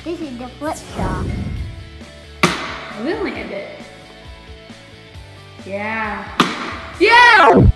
This is the flip shot. I will land it. Yeah. Yeah!